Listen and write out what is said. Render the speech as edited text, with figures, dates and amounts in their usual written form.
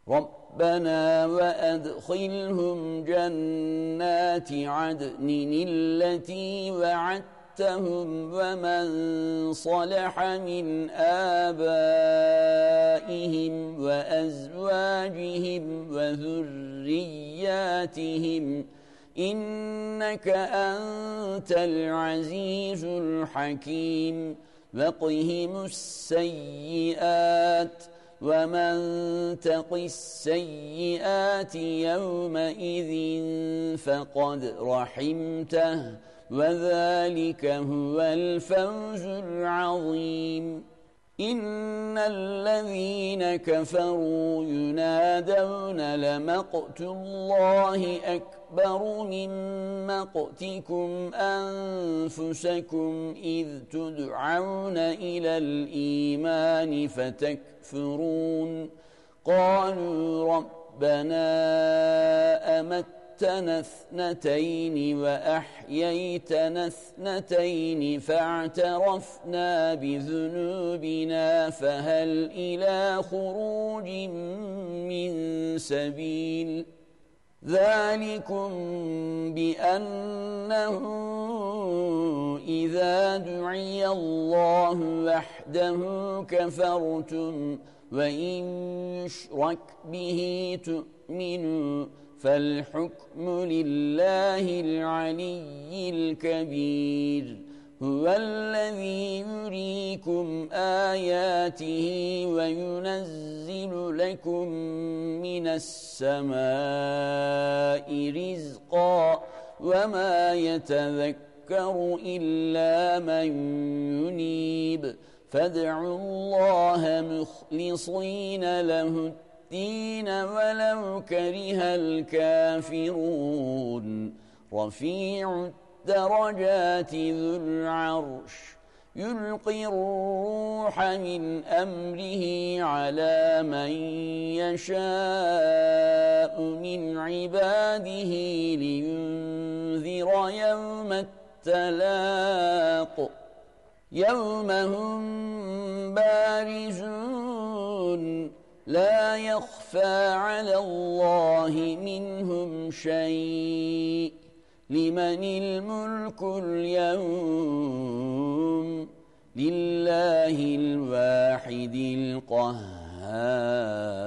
ربنا وأدخلهم جنات عدن التي وعدتهم ومن صلح من آبائهم وأزواجهم وذرياتهم إنك أنت العزيز الحكيم وقهم السيئات ومن تق السيئات يومئذ فقد رحمته وذلك هو الفوز العظيم إن الذين كفروا ينادون لمقت الله أكبر من مقتكم أنفسكم إذ تدعون إلى الإيمان فتكفرون قالوا ربنا أمتنا اثنتين وأحييتنا اثنتين فاعترفنا بذنوبنا فهل إلى خروج من سبيل ذلكم بأنه إذا دعي الله وحده كفرتم وإن يشرك به تؤمنوا فالحكم لله العلي الكبير هو الذي يريكم آياته وينزل لكم من السماء رزقا وما يتذكر إلا من ينيب فادعوا الله مخلصين له الدين ولو كره الكافرون رفيع الدرجات ذو العرش يلقي الروح من أمره على من يشاء من عباده لينذر يوم التلاق يوم هم بارزون لا يخفى على الله منهم شيء لمن الملك اليوم لله الواحد القهار